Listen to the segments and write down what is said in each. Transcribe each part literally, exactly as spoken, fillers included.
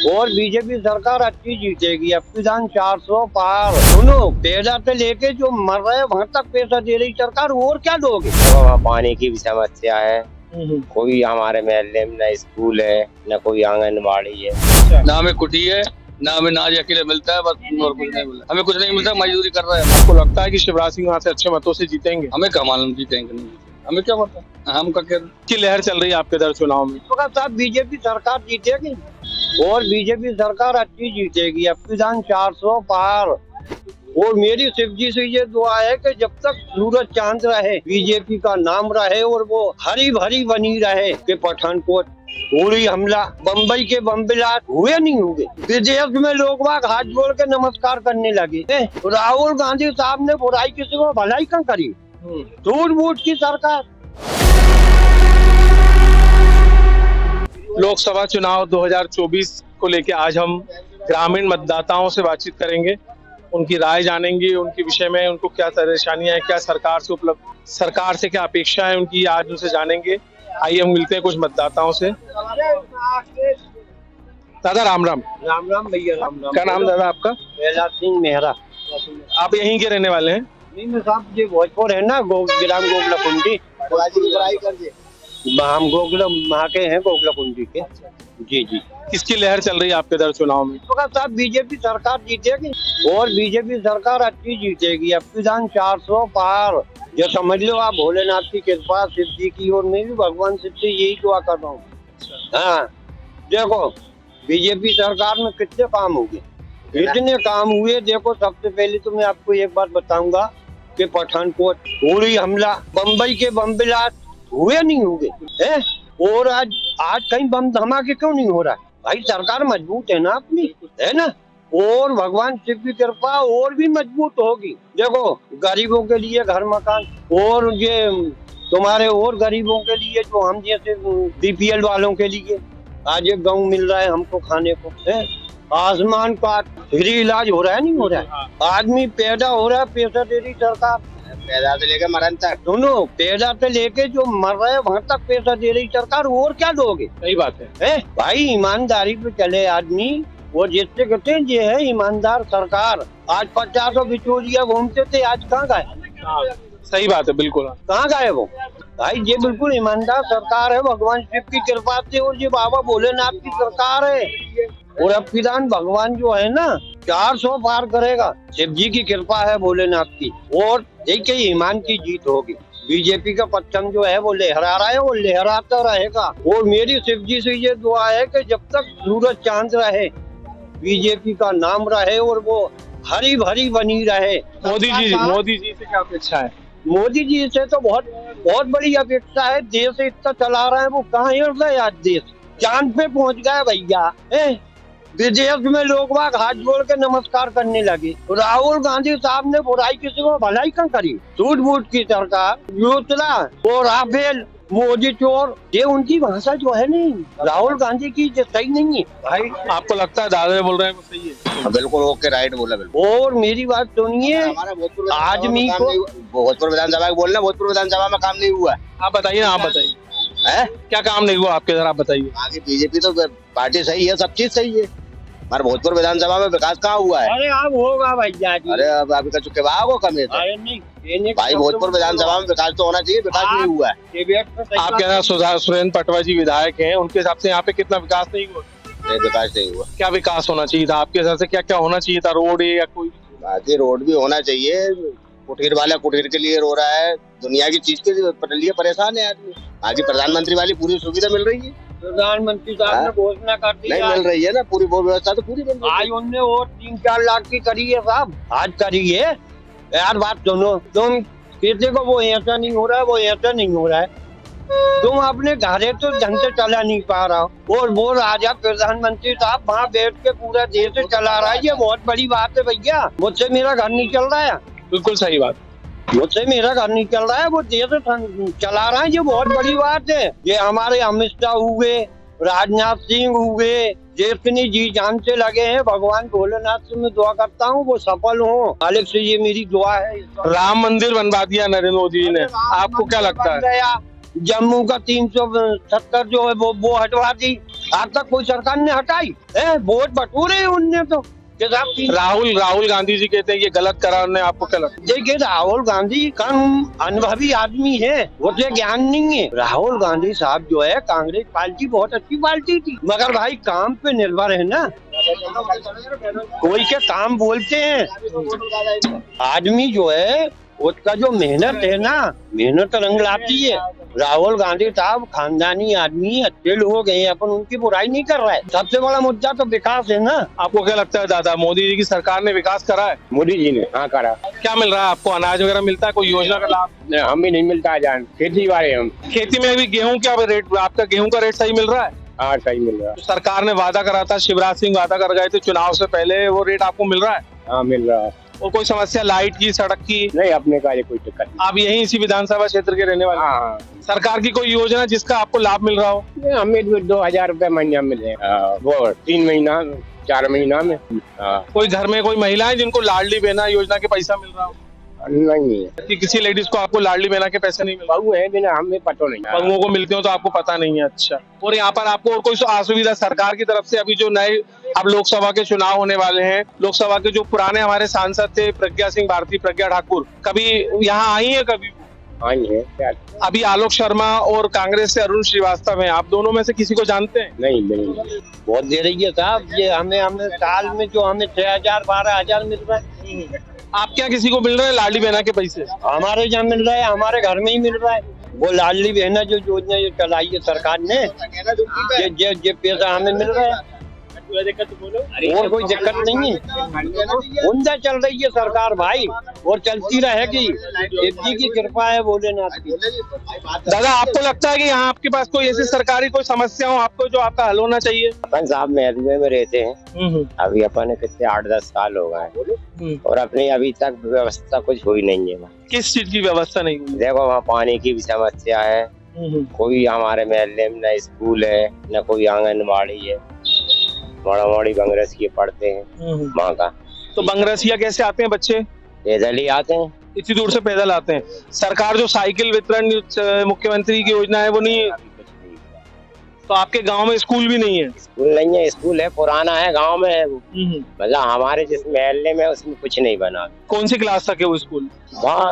और बीजेपी सरकार अच्छी जीतेगी। अब विधान चार सौ पार सुनो, पैदा से लेके जो मर रहे वहाँ तक पैसा दे रही सरकार, और क्या दोगे? वहाँ पानी की भी समस्या है, कोई हमारे मोहल्ले में न स्कूल है न कोई आंगनबाड़ी है, ना हमें कुटी है ना हमें नाज अकेले मिलता है, बस और कुछ नहीं मिलता। हमें कुछ नहीं मिलता, मजदूरी कर रहे हैं। आपको लगता है कि शिवराज सिंह वहाँ से अच्छे मतों से जीतेंगे? हमें क्या मालूम जीतेंगे नहीं जीतेंगे, हमें क्या पता, हम का क्या की लहर चल रही है आपके दर चुनाव में? साहब बीजेपी सरकार जीतेगी और बीजेपी सरकार अच्छी जीतेगी। अब विधान चार सौ पार। और मेरी शिव जी से ये दुआ है कि जब तक सूरज चांद रहे बीजेपी का नाम रहे और वो हरी भरी बनी रहे। कि पठानकोट उड़ी हमला, बम्बई के बम ब्लास्ट हुए नहीं हुए, विदेश में लोग बाग हाथ जोड़ के नमस्कार करने लगे। राहुल गांधी साहब ने बुराई किसी को भलाई क्यों करी? झूठ मूठ की सरकार। लोकसभा चुनाव दो हज़ार चौबीस को लेकर आज हम ग्रामीण मतदाताओं से बातचीत करेंगे, उनकी राय जानेंगे, उनके विषय में उनको क्या परेशानियां हैं, क्या सरकार से उपलब्ध सरकार से क्या अपेक्षा है उनकी, आज उनसे जानेंगे। आइए हम मिलते हैं कुछ मतदाताओं से। दादा राम राम। राम राम भैया, राम राम। क्या नाम दादा आपका? कैलाश सिंह मेहरा। आप यहीं के रहने वाले हैं? नहीं मैं साहब जी भोजपुर है ना, गो, ग्राम गोगला कुंडी। हम गोगला वहाँ के हैं, गोगला कुंडी के। जी जी। किसकी लहर चल रही है आपके दर चुनाव में? साहब बीजेपी सरकार जीतेगी और बीजेपी सरकार अच्छी जीतेगी। अब विधान चार सौ पार। जो समझ लो आप, भोलेनाथ की कृपा, शिव जी की, और मैं भी भगवान शिव से यही दुआ कर रहा हूँ। हाँ देखो, बीजेपी सरकार में कितने काम हो गए, इतने काम हुए। देखो सबसे पहले तो मैं आपको एक बात बताऊंगा कि पठानकोट उड़ी हमला, बम्बई के बम ब्लास्ट हुए नहीं हुए है? और आज आज कहीं बम धमाके क्यों नहीं हो रहा है? भाई सरकार मजबूत है ना अपनी, है ना? और भगवान शिव की कृपा और भी मजबूत होगी। देखो गरीबों के लिए घर मकान, और ये तुम्हारे और गरीबों के लिए जो हम जैसे बीपीएल वालों के लिए आज एक गाँव मिल रहा है हमको खाने को, है? आसमान का फ्री इलाज हो रहा है, नहीं हो रहा है? आदमी पैदा हो रहा है, पैसा दे रही सरकार। पैदा से लेकर मरण तक, दोनों पैदा से लेके जो मर रहे हैं वहाँ तक पैसा दे रही सरकार, और क्या दोगे? सही बात है, है? भाई ईमानदारी पे चले आदमी, और जिससे कहते हैं ये है ईमानदार सरकार। आज पचासों बिचौलिया घूमते थे, आज कहाँ गए? सही बात है, बिल्कुल। कहाँ गए वो? भाई ये बिल्कुल ईमानदार सरकार है, भगवान शिव की कृपा से, और ये बाबा भोलेनाथ की सरकार है। और अब विधान भगवान जो है ना चार सौ पार करेगा, शिव जी की कृपा है, भोलेनाथ की, और एक ही ईमान की जीत होगी। बीजेपी का पक्षम जो है वो लहरा रहा है, वो लहराता रहेगा। और मेरी शिव जी से ये दुआ है कि जब तक सूरज चांद रहे बीजेपी का नाम रहे और वो हरी भरी बनी रहे। मोदी जी मोदी जी से क्या अपेक्षा है? मोदी जी से तो बहुत बहुत बड़ी अपेक्षा है। देश इतना चला रहे हैं, वो कहाँ हिल रहे? आज देश चांद पे पहुंच गया भैया। विदेश में लोग बाग हाथ जोड़ के नमस्कार करने लगे। राहुल गांधी साहब ने बुराई किसी को भलाई क्यों करी? झूठ मूठ की सरकार, योजना और राफेल, मोदी चोर, ये उनकी भाषा जो है नहीं, राहुल गांधी की सही नहीं है। भाई आपको लगता है दादा बोल रहे हैं वो सही है? बिल्कुल ओके, राइट बोला बिल्कुल। और मेरी बात सुनिए, आदमी को भोजपुर विधानसभा बोलना, भोजपुर विधानसभा में काम नहीं हुआ है। आप बताइए, आप बताइए है क्या काम नहीं हुआ आपके? जरा आप बताइए। आगे बीजेपी तो पार्टी सही है, सब चीज सही है, हमारे भोजपुर विधानसभा में विकास कहाँ हुआ है? अरे अब होगा भैया जी। अरे अब अभी का चुके भागो कम है भाई, भोजपुर विधानसभा में विकास तो होना चाहिए, विकास नहीं हुआ है। आपके यहाँ सुरेंद्र पटवा जी विधायक हैं, उनके हिसाब से यहाँ पे कितना विकास नहीं हुआ? नहीं, विकास नहीं हुआ। क्या विकास होना चाहिए था आपके हिसाब से? क्या क्या होना चाहिए था? रोड या कोई बाकी रोड भी होना चाहिए। कुटीर वाला कुटीर के लिए रो रहा है, दुनिया की चीज के लिए परेशान है आदमी। आगे प्रधानमंत्री वाली पूरी सुविधा मिल रही है, प्रधानमंत्री साहब ने घोषणा कर दी, नहीं मिल रही है ना, पूरी व्यवस्था तो पूरी मिल रही है। आज उनने और तीन चार लाख की करी है साहब, आज करी है यार। बात सुनो, तुम किसी को वो ऐसा नहीं हो रहा है, वो ऐसा नहीं हो रहा है, तुम अपने घरे तो ढंग से चला नहीं पा रहा हो, और वो राजा प्रधानमंत्री साहब वहाँ बैठ के पूरा देश चला रहा है। ये बहुत बड़ी बात है भैया। मुझसे मेरा घर नहीं चल रहा है। बिल्कुल सही बात, मुझसे मेरा घर नहीं चल रहा है, वो देश चला रहा है, ये बहुत बड़ी बात है। ये हमारे अमित शाह हुए, राजनाथ सिंह हुए, ये इतनी जी जान से लगे हैं। भगवान भोलेनाथ से मैं दुआ करता हूँ वो सफल हो, मालिक से ये मेरी दुआ है। राम मंदिर बनवा दिया नरेंद्र मोदी जी ने, आपको क्या लगता है? जम्मू का तीन सौ सत्तर जो है वो वो हटवा दी, आज तक कोई सरकार ने हटाई है? वोट बटोरे उनने तो। राहुल राहुल गांधी जी कहते हैं ये गलत करा उन्होंने, आपको क्या लगता है? देखिए, राहुल गांधी कम अनुभवी आदमी है, वो तो ज्ञान नहीं है। राहुल गांधी साहब जो है, कांग्रेस पार्टी बहुत अच्छी पार्टी थी, मगर भाई काम पे निर्भर है ना, कोई के काम बोलते हैं। आदमी जो है उसका जो मेहनत है ना, मेहनत रंग लाती है। राहुल गांधी साहब खानदानी आदमी, अच्छे लोग हैं, अपन उनकी बुराई नहीं कर रहा है। सबसे बड़ा मुद्दा तो विकास है ना। आपको क्या लगता है दादा, मोदी जी की सरकार ने विकास करा है? मोदी जी ने हाँ करा। क्या मिल रहा है आपको? अनाज वगैरह मिलता है? कोई योजना का लाभ? हम भी नहीं मिलता है जान, खेती वाले हम। खेती में अभी गेहूं क्या रेट, आपका गेहूं का रेट सही मिल रहा है? हाँ सही मिल रहा है। सरकार ने वादा करा था, शिवराज सिंह वादा कर गए थे चुनाव से पहले, वो रेट आपको मिल रहा है? हाँ मिल रहा है। और कोई समस्या लाइट की, सड़क की? नहीं, अपने का ये कोई दिक्कत नहीं। आप यहीं इसी विधानसभा क्षेत्र के रहने वाले? हाँ। सरकार की कोई योजना जिसका आपको लाभ मिल रहा हो? हमें भी दो हजार रूपए महीना मिले, वो तीन महीना चार महीना में। हाँ। कोई घर में कोई महिला है जिनको लाडली बहना योजना के पैसा मिल रहा हो? नहीं है कि किसी लेडीज को आपको लाडली बहना के पैसे नहीं मिल रहे? बहू है बिना, हमें पता नहीं। बहुओं को मिलते हो तो आपको पता नहीं है। अच्छा, और यहाँ पर आपको और कोई असुविधा सरकार की तरफ से? अभी जो नए अब लोकसभा के चुनाव होने वाले हैं, लोकसभा के जो पुराने हमारे सांसद थे प्रज्ञा सिंह भारती, प्रज्ञा ठाकुर, कभी यहाँ आई है? कभी आई है क्या? अभी आलोक शर्मा और कांग्रेस से अरुण श्रीवास्तव हैं, आप दोनों में से किसी को जानते हैं? नहीं नहीं बहुत दे रही है साहब, ये हमें हमें साल में जो हमें छह हजार बारह हजार मिल रहा है। आप क्या किसी को मिल रहे हैं लाडली बहना के पैसे? हमारे यहाँ मिल रहा है, हमारे घर में ही मिल रहा है। वो लाडली बहना जो योजना जो चलाई है सरकार ने, ये ये ये पैसा हमें मिल रहा है, और कोई दिक्कत नहीं है। उनसे चल रही है सरकार भाई, और चलती रहेगी, शिव जी की कृपा है भोलेनाथ की। दादा, आपको लगता है कि यहाँ आपके पास कोई ऐसी सरकारी कोई समस्या हो आपको जो आपका हल होना चाहिए? अपन साहब महल में रहते हैं, अभी अपन कितने आठ दस साल हो गए, और अपनी अभी तक व्यवस्था कुछ हुई नहीं है। किस चीज की व्यवस्था नहीं हुई? देखो, वहाँ पानी की भी समस्या है, कोई हमारे महल्ले में न स्कूल है न कोई आंगनबाड़ी है, बड़ा बड़ी बंगरसिया पढ़ते हैं वहाँ का। तो बंगरसिया कैसे आते हैं बच्चे? पैदल ही आते हैं, इतनी दूर से पैदल आते हैं। सरकार जो साइकिल वितरण मुख्यमंत्री की योजना है वो नहीं है? तो आपके गांव में स्कूल भी नहीं है? स्कूल नहीं है, स्कूल है पुराना है, गांव में है वो, मतलब हमारे जिस महल्ले में उसमें कुछ नहीं बना। कौन सी क्लास तक है वो स्कूल? वहाँ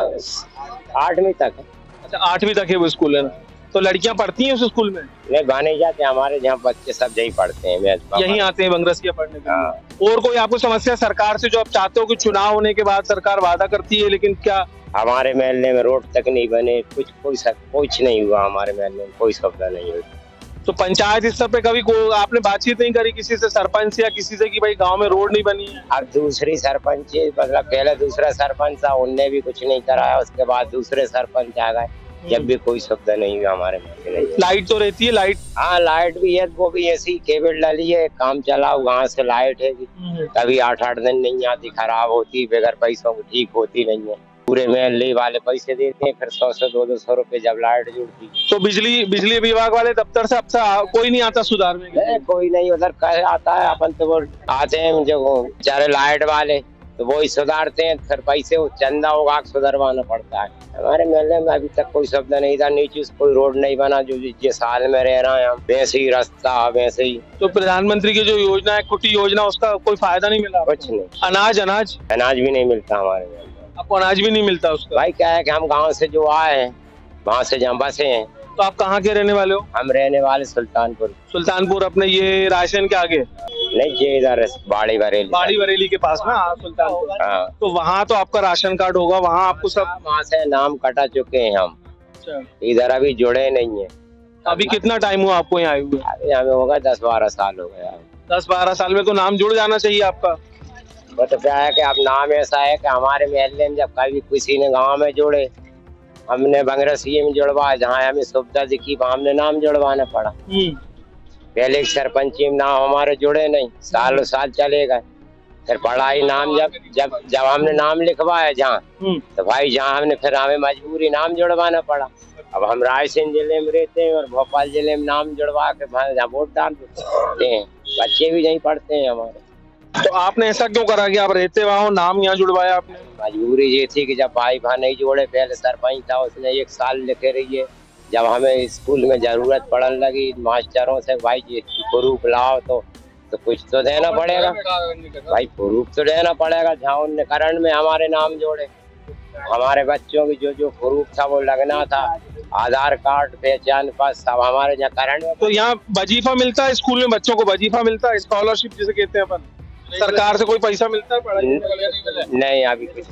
आठवीं तक है। अच्छा, आठवीं तक है वो स्कूल है ना? तो लड़कियां पढ़ती हैं उस स्कूल में? नहीं, बने जाते, हमारे यहाँ बच्चे सब यही पढ़ते हैं, यहीं आते हैं बंगरसिया पढ़ने के लिए। और कोई आपको समस्या सरकार से जो आप चाहते हो कि चुनाव होने के बाद सरकार वादा करती है लेकिन क्या? हमारे महल्ले में रोड तक नहीं बने, कुछ कोई कुछ नहीं हुआ हमारे महल्ले में, कोई सुविधा नहीं हुई। तो पंचायत स्तर पे कभी को आपने बातचीत नहीं करी किसी से, सरपंच या किसी से, कि भाई गांव में रोड नहीं बनी है? अब दूसरी सरपंच, मतलब पहले दूसरा सरपंच था, उनने भी कुछ नहीं कराया, उसके बाद दूसरे सरपंच आ गए, जब भी कोई सुविधा नहीं हुई हमारे में। लाइट तो रहती है? लाइट, हाँ लाइट भी है, वो भी ऐसी केबल डाली है, काम चला वहाँ से लाइट है, कभी आठ आठ दिन नहीं आती, खराब होती, बगैर पैसों की ठीक होती नहीं है। पूरे महल्ले वाले पैसे देते हैं, फिर सौ सौ दो दो सौ रुपए जब लाइट जुड़ती। तो बिजली बिजली विभाग वाले दफ्तर से अब से कोई नहीं आता सुधार में? नहीं, कोई नहीं, उधर कह आता है, अपन तो वो आते हैं जो बेचारे लाइट वाले, तो वो ही सुधारते हैं, फिर पैसे चंदा होगा सुधरवाना पड़ता है। हमारे महल्ले में अभी तक कोई सुविधा नहीं था, नीचे कोई रोड नहीं बना, जो जिस साल में रह रहे हैं हम, वैसे ही रास्ता वैसे ही। तो प्रधानमंत्री की जो योजना है कुटी योजना, उसका कोई फायदा नहीं मिला? कुछ नहीं। अनाज अनाज अनाज भी नहीं मिलता हमारे महल्ले। आपको अनाज भी नहीं मिलता उसका? भाई क्या है कि हम गाँव से जो आए हैं, वहाँ से जहाँ बसे हैं। तो आप कहाँ के रहने वाले हो? हम रहने वाले सुल्तानपुर। सुल्तानपुर अपने ये राशन के आगे? नहीं, ये इधर बाड़ी बरेली। बाड़ी बरेली के पास ना सुल्तानपुर? हाँ। तो वहाँ तो आपका राशन कार्ड होगा, वहाँ आपको सब? वहाँ से नाम कटा चुके हैं हम, इधर अभी जुड़े नहीं है। अभी कितना टाइम हुआ आपको यहाँ आए हुए? अभी हमें होगा दस बारह साल हो गया। दस बारह साल में तो नाम जुड़ जाना चाहिए आपका। वो तो क्या है कि अब नाम ऐसा है कि हमारे महल्ले में जब कभी किसी ने गांव में जोड़े, हमने बंगरसिया में जुड़वाया, जहाँ हमें सुविधा दिखी वहाँ हमने नाम जुड़वाना पड़ा। पहले सरपंची में नाम हमारे जुड़े नहीं, सालों साल चले गए, फिर पढ़ाई नाम जब जब जब हमने नाम लिखवाया जहाँ, तो भाई जहाँ हमने फिर हमें मजबूरी नाम जुड़वाना पड़ा। अब हम रायसेन जिले में रहते हैं और भोपाल जिले में नाम जुड़वा के जहाँ वोट डाल देते हैं, बच्चे भी यहीं पढ़ते हैं हमारे। तो आपने ऐसा क्यों करा कि आप रहते वहाँ हो, नाम यहाँ जुड़वाया आपने? मजबूरी ये थी कि जब भाई भाई नहीं जोड़े, पहले सरपंच था उसने एक साल लिखे रहिए, जब हमें स्कूल में जरूरत पड़ने लगी मास्टरों से, भाई जी प्रूफ लाओ तो तो कुछ तो देना पड़ेगा भाई, प्रूफ तो देना पड़ेगा। जहाँ उनने करंट में हमारे नाम जोड़े, हमारे बच्चों की जो जो प्रूफ था वो लगना था, आधार कार्ड, पहचान पत्र सब हमारे यहाँ करंट में। तो यहाँ वजीफा मिलता है स्कूल में, बच्चों को वजीफा मिलता है, स्कॉलरशिप जिसे कहते हैं अपन, सरकार से कोई पैसा मिलता है पढ़ाई में? नहीं अभी कुछ।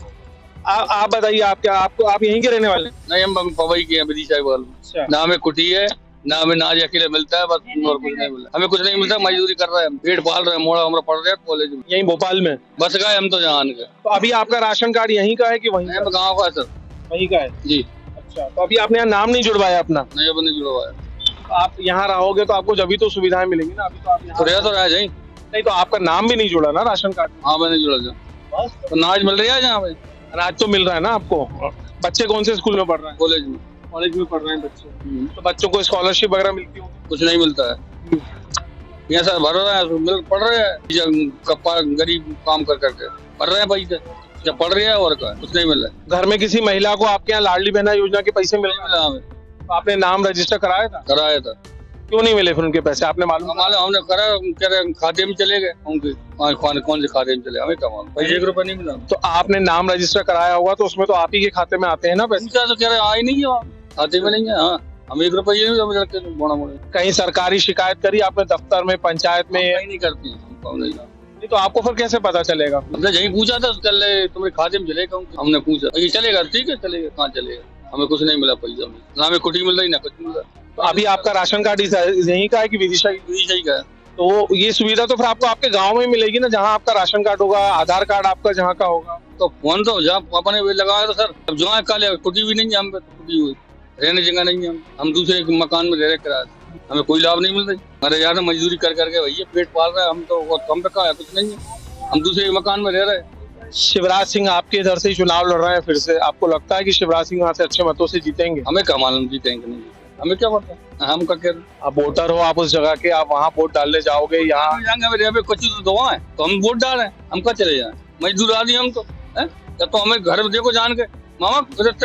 आप बताइए, आप क्या, आपको आप यहीं के रहने वाले? नहीं, हम पवई के हैं, विदिशा के। ना हमें कुटी है, ना हमें नाज अकेले मिलता है, बस और कुछ नहीं मिलता। हमें कुछ नहीं मिलता, मजदूरी कर रहे हैं, पेट पाल रहे हैं, मोड़ा हमारा पढ़ रहे हैं कॉलेज में, यहीं भोपाल में। बस गए हम तो जहान के। तो अभी आपका राशन कार्ड यहीं का है कि वहीं? गाँव का है सर। वहीं का है जी। अच्छा, तो अभी आपने यहाँ नाम नहीं जुड़वाया अपना? नहीं, अब नहीं जुड़वाया। आप यहाँ रहोगे तो आपको जब भी तो सुविधाएं मिलेंगी ना, अभी तो आप तो रह तो रहा जाए। नहीं, तो आपका नाम भी नहीं जुड़ा ना राशन कार्ड? हाँ, मैंने जुड़ा था। तो नाज मिल रही है जहाँ भाई? अनाज तो मिल रहा है ना आपको। बच्चे कौन से स्कूल में पढ़ रहे हैं? कॉलेज में। कॉलेज में पढ़ रहे हैं बच्चे, तो बच्चों को स्कॉलरशिप वगैरह मिलती हो? कुछ नहीं मिलता है, यहाँ सर भर रहे हैं, मिल पढ़ रहे हैं, कप्पा गरीब काम कर करके पढ़ रहे हैं पैसे, जब पढ़ रहे हैं और का कुछ नहीं मिल रहा है। घर में किसी महिला को आपके यहाँ लाडली बहना योजना के पैसे मिल रहे हैं? तो आपने नाम रजिस्टर कराया था? कराया था। क्यों नहीं मिले फिर उनके पैसे, आपने मालूम? मालूम हमने करा, कह रहे खाते में चले गए उनके, कौन कौन से खाते में चले, हमें क्या मालूम, पैसे एक रुपया नहीं मिला। तो आपने नाम रजिस्टर कराया होगा तो उसमें तो आप ही के खाते में आते हैं ना पैसे? तो कह रहे आई नहीं है, खाते में नहीं है। हाँ, हम एक रुपये नहीं बोना मोड़े। कहीं सरकारी शिकायत करी आपने, दफ्तर में, पंचायत में? नहीं करती है। तो आपको फिर कैसे पता चलेगा? हमने यही पूछा था, चल तुम्हारे खाते में चलेगा, हमने पूछा, ये चलेगा, ठीक है चलेगा, कहाँ चलेगा, हमें कुछ नहीं मिला पैसा, ना हमें कुटी मिल रही ना कुछ मिल रहा। तो अभी आपका राशन कार्ड यहीं का है कि विदिशा? विदिशा का है। तो ये सुविधा तो फिर आपको आपके गांव में मिलेगी ना, जहाँ आपका राशन कार्ड होगा, आधार कार्ड आपका जहाँ का होगा। तो फोन तो जहाँ पापा ने लगाया था सर, अब जो है कुटी भी नहीं है, हम कुटी हुई रहने जगह नहीं है, हम दूसरे मकान में रह रहे किराया, हमें कोई लाभ नहीं मिल रही। हमारे यहाँ मजदूरी कर करके भैया पेट पाल रहा है, हम तो कम पे का है, कुछ नहीं है, हम दूसरे मकान में रह रहे हैं। शिवराज सिंह आपके इधर से ही चुनाव लड़ रहे हैं फिर से, आपको लगता है कि शिवराज सिंह वहाँ से अच्छे मतों से जीतेंगे? हमें क्या मालूम जीतेंगे नहीं, हमें क्या पता, हम का क्या। आप वोटर हो, आप उस जगह के, आप वहाँ वोट डालने जाओगे, यहाँ जाएंगे कुछ तो दुआ है तो हम वोट डाल रहे हैं, हम क्या चले जाए, मजदूर आदमी हम तो है, तो हमें घर में देखो जान के मामा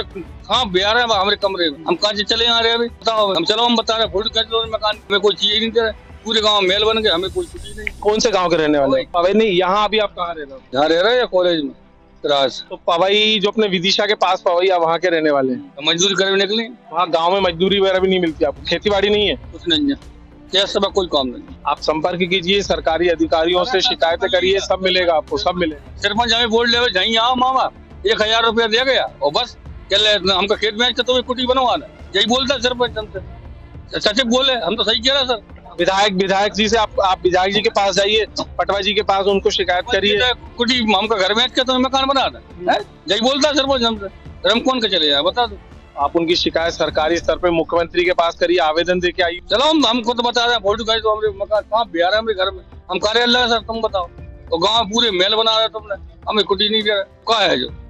हाँ बिहार है हमारे कमरे में, हम कहाँ से चले आ रहे हैं अभी बताओ, हम चलो हम बता रहे हैं वोट कर मकान में कोई चीज नहीं दे रहे, पूरे गांव मेल बन गए, हमें कोई चीज नहीं। कौन से गांव के रहने वाले? पवई नहीं, यहाँ अभी आप कहाँ रह रहे हो? यहाँ रह रहे हैं कॉलेज में राज। तो पवई जो अपने विदिशा के पास पवई, आप वहाँ के रहने वाले हैं? तो मजदूरी करे निकले, वहाँ गाँव में मजदूरी वगैरह भी नहीं मिलती आपको? खेती बाड़ी नहीं है? कुछ नहीं है, क्या सब कोई काम नहीं। आप संपर्क कीजिए सरकारी अधिकारियों से, शिकायतें करिए, सब मिलेगा आपको, सब मिलेगा। सरपंच हमें वोट ले जाइए आओ मामा, एक हजार रुपया दे गया और बस क्या हमका खेत में तो कुटी बनवाना, यही बोलता है सरपंच हमसे, सचिव बोले हम तो सही कह रहा सर। विधायक विधायक जी से आप आप विधायक जी के पास जाइए, पटवा जी के पास, उनको शिकायत करिए। कुटी हमका घर में के तो मकान बना है, यही बोलता है सरपंच हमसे, हम कौन के चले जाए बता दो। आप उनकी शिकायत सरकारी स्तर पे मुख्यमंत्री के पास करिए, आवेदन दे के आइए। चलो हम हमको तो बता रहे हैं वोट गए तो हमारे मकान कहाँ बिहार है, हमारे घर में हम कार्यालय सर, तुम बताओ, तो गाँव पूरे मेल बना रहे तुमने, हमें कुटी नहीं दे रहे, क्या है जो।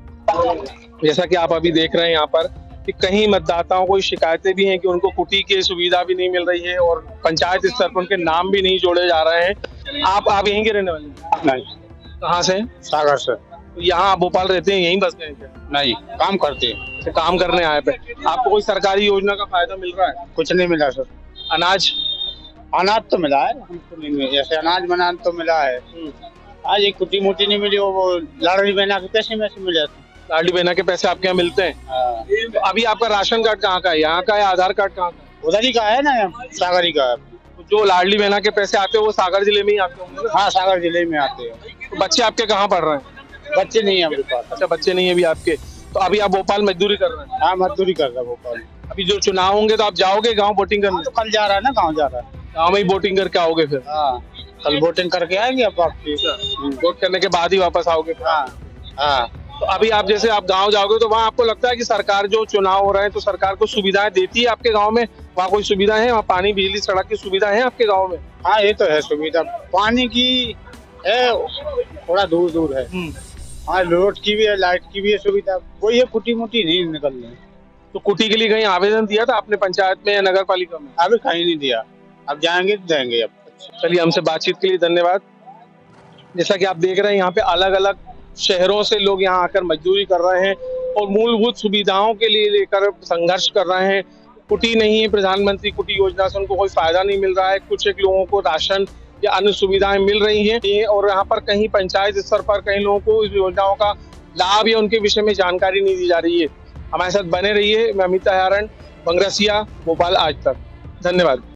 जैसा कि आप अभी देख रहे हैं यहाँ पर कि कहीं मतदाताओं को शिकायतें भी हैं कि उनको कुटी की सुविधा भी नहीं मिल रही है और पंचायत स्तर पर उनके नाम भी नहीं जोड़े जा रहे हैं। आप आप यहीं के रहने वाले हैं? नहीं। कहाँ से? सागर से। तो यहाँ भोपाल रहते हैं, यहीं बस गए क्या? नहीं, काम करते हैं। तो काम करने आए पे आपको कोई सरकारी योजना का फायदा मिल रहा है? कुछ नहीं मिला सर। अनाज अनाज तो मिला है, हमको नहीं मिला, जैसे अनाज बनाना तो मिला है, आज एक कुटी मोटी नहीं मिली, वो लाडली बहना के पैसे में से मिले। लाडली बहना के पैसे आपके यहाँ मिलते हैं? तो अभी आपका राशन कार्ड कहाँ का है? यहाँ का है? आधार कार्ड कहाँ का है? उधर ही का है ना, सागर ही का है। तो जो लाडली बहना के पैसे आते हैं वो सागर जिले में ही आते होंगे? हाँ, सागर जिले में आते हैं। तो बच्चे आपके कहाँ पढ़ रहे हैं? बच्चे नहीं है हमारे पास। अच्छा, बच्चे नहीं है अभी आपके। तो अभी आप भोपाल मजदूरी कर रहे हैं? हाँ, मजदूरी कर रहा है भोपाल। अभी जो चुनाव होंगे तो आप जाओगे गाँव वोटिंग करने? तो कल जा रहा है ना, गाँव जा रहा है, गाँव में ही वोटिंग करके आओगे फिर? हाँ, कल वोटिंग करके आएंगे अब आपकी, वोट करने के बाद ही वापस आओगे? हाँ हाँ। तो अभी आप जैसे आप गांव जाओगे तो वहाँ आपको लगता है कि सरकार जो चुनाव हो रहे हैं तो सरकार को सुविधाएं देती है आपके गांव में? वहाँ कोई सुविधा है? वहाँ पानी, बिजली, सड़क की सुविधा है आपके गांव में? हाँ, ये तो है सुविधा, पानी की है, थोड़ा दूर दूर है। हाँ, रोड की भी है, लाइट की भी है सुविधा, वही है, कुटी मुटी नहीं निकल रही। तो कुटी के लिए कहीं आवेदन दिया था आपने पंचायत में या नगर पालिका में? अभी कहीं नहीं दिया, अब जाएंगे तो देंगे। अब चलिए, हमसे बातचीत के लिए धन्यवाद। जैसा कि आप देख रहे हैं यहाँ पे अलग अलग शहरों से लोग यहाँ आकर मजदूरी कर रहे हैं और मूलभूत सुविधाओं के लिए लेकर संघर्ष कर रहे हैं। कुटी नहीं है, प्रधानमंत्री कुटी योजना से उनको कोई फायदा नहीं मिल रहा है। कुछ एक लोगों को राशन या अन्य सुविधाएं मिल रही हैं और यहाँ पर कहीं पंचायत स्तर पर कई लोगों को इस योजनाओं का लाभ या उनके विषय में जानकारी नहीं दी जा रही है। हमारे साथ बने रहिए। मैं अमित हयारण, बंगरसिया, भोपाल आज तक। धन्यवाद।